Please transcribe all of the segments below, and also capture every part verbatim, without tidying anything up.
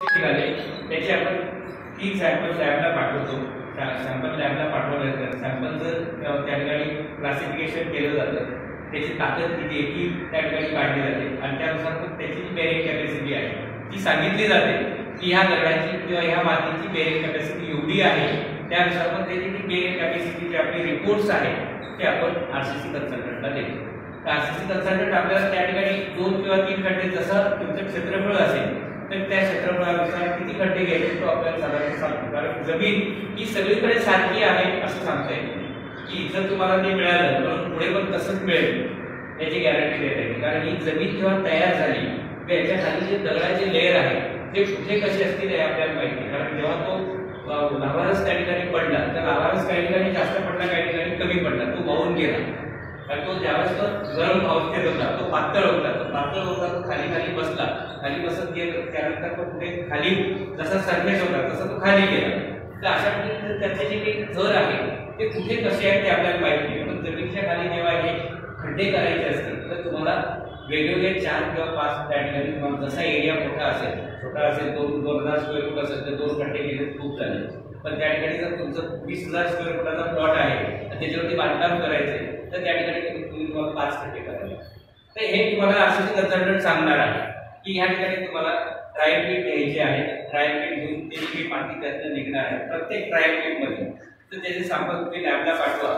निघाले त्याचे आपण तीन सॅम्पल लॅबला पाठवतो. सॅम्पल लॅबला पाठवल्यानंतर सॅम्पलचं त्या ठिकाणी क्लासिफिकेशन केलं जातं, त्याची ताकद किती आहे ती त्या ठिकाणी काढली जाते आणि त्यानुसार मग त्याची जी बेरिंग कॅपॅसिटी आहे ती सांगितली जाते की ह्या दगडाची किंवा ह्या मातीची बेरिंग कॅपॅसिटी एवढी आहे. त्यानुसार मग त्याची जी बेरिंग कॅपॅसिटीचे आपले रिपोर्ट्स आहेत ते आपण आरसीसी कन्सल्टंटला देतो. आरसीसी कन्सल्टंट आपल्याला त्या ठिकाणी दोन किंवा तीन खड्डे जसं तुमचं क्षेत्रफळ असेल तर त्या क्षेत्रफळानुसार किती खड्डे घ्यायचे तो आपल्याला साधारण सांगतो. कारण जमीन ही सगळीकडे सारखी आहे असं सांगता येईल की जर तुम्हाला ते मिळालं तर पुढे पण तसंच मिळेल याची गॅरंटी देता येईल. कारण ही जमीन जेव्हा तयार झाली त्याच्या खाली जे दगडाचे लेयर आहे ते कुठे कसे असतील हे आपल्याला माहिती. कारण जेव्हा तो लाव्हारस त्या ठिकाणी पडला तर लाव्हारस काही ठिकाणी जास्त पडला, काही ठिकाणी कमी पडला, तो वाहून गेला. कारण तो ज्यावेळेस तो गरम अवस्थेत होता तो पातळ होता, तो पातळ होता तो खाली खाली बसला, खाली बसत गेला त्यानंतर तो पुढे खाली जसा सरफेस होता तसा तो खाली गेला. तर अशा पद्धतीने त्याचे जे काही थर आहे ते कुठे कसे आहेत ते आपल्याला माहिती नाही. पण जमिनीच्या खाली जेव्हा हे खड्डे करायचे असतील तर तुम्हाला वेगवेगळे चार किंवा पाच त्या ठिकाणी तुम्हाला जसा एरिया मोठा असेल, छोटा असेल दोन दोन हजार स्क्वेअर फूट असेल तर दोन खड्डे केले खूप झाले. पण त्या ठिकाणी जर तुमचं वीस हजार स्क्वेअर फुटाचा प्लॉट आहे आणि त्याच्यावरती बांधकाम करायचे तर त्या ठिकाणी तुम्हाला पाच खड्डे करायचे. तर हे तुम्हाला आरसीसी कन्सल्टंट सांगणार आहे की ह्या ठिकाणी तुम्हाला ट्रायल पीट घ्यायचे आहे. ट्रायल पीट घेऊन ते जी माती त्यातनं निघणार आहे प्रत्येक ट्रायल पीटमध्ये तर त्याचे सॅम्पल तुम्ही लॅबला पाठवा.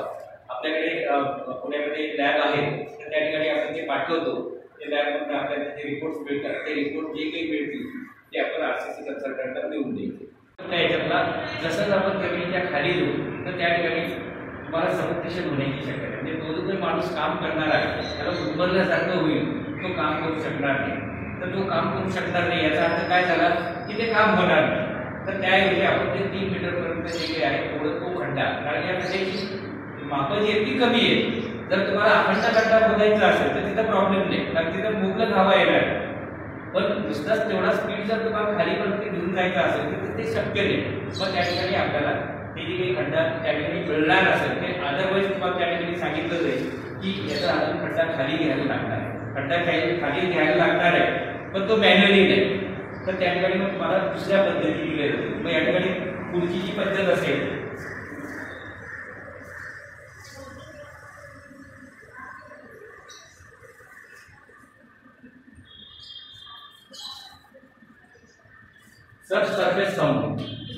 आपल्याकडे पुण्यामध्ये लॅब आहे तर त्या ठिकाणी आपण ते पाठवतो. ते लॅबमध्ये आपल्याला ते रिपोर्ट्स मिळतात. ते रिपोर्ट जे काही मिळतील ते आपण आरसीसी कन्सल्टंटला देऊन द्यायचे. त्या ह्याच्यातला जसंच आपण जमिनीच्या खाली जाऊ तर त्या ठिकाणी तुम्हाला समुपदेशन होण्याची शक्यता आहे. म्हणजे तो जो काही माणूस काम करणार आहे त्याला उद्भरल्यासारखं होईल, तो काम करू शकणार नाही. तर तो काम करू शकणार नाही याचा अर्थ काय झाला की ते काम होणार नाही. तर त्याऐवजी आपण ते तीन मीटरपर्यंत जे काही आहे तेवढं तो खड्डा, कारण या खड्ड्याची मापं जी आहे ती कमी आहे. जर तुम्हाला अखंड खड्डा खोदायचा असेल तर तिथं प्रॉब्लेम नाही, कारण तिथं मुबलक हवा येणार. पण नुसताच तेवढा स्पीड जर तुम्हाला खालीपर्यंत घेऊन जायचं असेल तर ते शक्य नाही. पण त्या ठिकाणी आपल्याला ते जे काही खड्डा त्या ठिकाणी मिळणार असेल ते अदरवाईज तुम्हाला त्या ठिकाणी सांगितलं जाईल की याचा अजून खड्डा खाली घ्यायला लागणार आहे, खड्डा काही खाली घ्यायला लागणार आहे पण तो मॅन्युअली नाही. तर त्या ठिकाणी मग तुम्हाला दुसऱ्या पद्धती दिल्या जातील. मग या ठिकाणी पुढची जी पद्धत असेल सबसर्फेस साउंडिंग.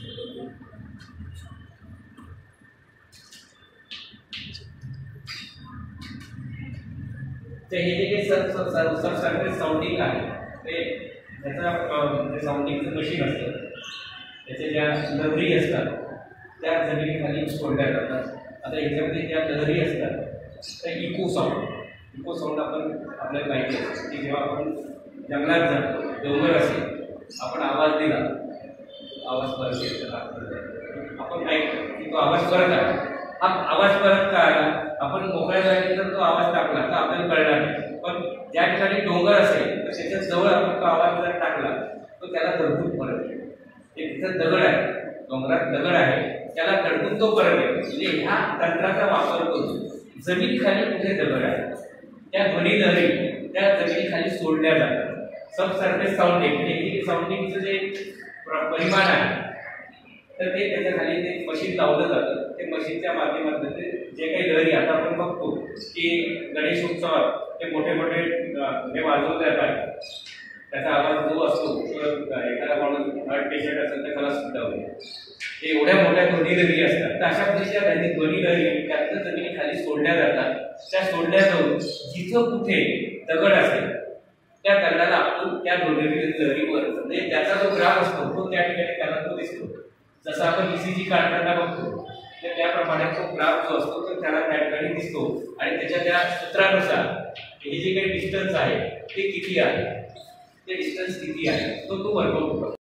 ते हे जे काही सब सबसर्फेस साउंडिंग आहे ते त्याचा साउंडिंगचं मशीन असतं, त्याच्या ज्या लहरी असतात त्या जमिनीखाली सोडल्या जातात. आता याच्यामध्ये ज्या लहरी असतात त्या इको साऊंड, इको साऊंड आपण आपल्याला माहिती असतं की जेव्हा आपण जंगलात जातो, डोंगर असेल, आपण आवाज दिला, आवाज परत येतो, आपण ऐकतो की तो आवाज परत आला. हा आवाज परत का आला, आपण मोकळ्या जागी जर तो आवाज टाकला तर आपल्याला कळणार नाही. पण ज्या ठिकाणी डोंगर असेल तर त्याच्या जवळ आपण तो आवाज जर टाकला तो त्याला धडकून परत येतो. ते तिथं दगड आहे, डोंगरात दगड आहे, त्याला धडकून तो परत येतो. म्हणजे ह्या तंत्राचा वापर करून जमिनीखाली कुठे दगड आहे त्या ध्वनी लहरी त्या जमिनीखाली सोडल्या जातात. सबसर्फेस साऊंडिंग म्हणजे साऊंडिंगचं जे परिमाण आहे तर ते त्याच्या खाली ते मशीन लावलं जातं. ते मशीनच्या माध्यमातून ते जे काही लहरी आता आपण बघतो की गणेश उत्सवात ते मोठे मोठे हे वाजवले जातात, त्याचा आवाज जो असतो एखादा माणूस हार्ट पेशंट असेल तर खलास सुद्धा होईल. ते एवढ्या मोठ्या ध्वनी लहरी असतात. तर अशा पद्धतीच्या ध्वनी लहरी त्यातनं जमिनी खाली सोडल्या जातात. त्या सोडल्या जाऊन जिथं कुठे दगड असेल त्या दगडाला आपण त्या ध्वनी लहरीवर म्हणजे त्याचा जो ग्राफ असतो तो त्या ठिकाणी त्याला तो दिसतो. जसं आपण ईसीजी काढताना बघतो तर त्याप्रमाणे तो ग्राफ जो असतो तो त्याला त्या ठिकाणी दिसतो आणि त्याच्या त्या सूत्रानुसार हे जे काही डिस्टन्स आहे ते किती आहे, ते डिस्टन्स किती आहे तो तो वर्कआउट करतो.